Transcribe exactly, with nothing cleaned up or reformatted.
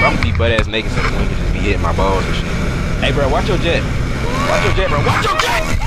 I'm gonna be butt ass naked so the women just be hitting my balls and shit. Hey, bro, watch your jet. Watch your jet, bro. Watch your jet!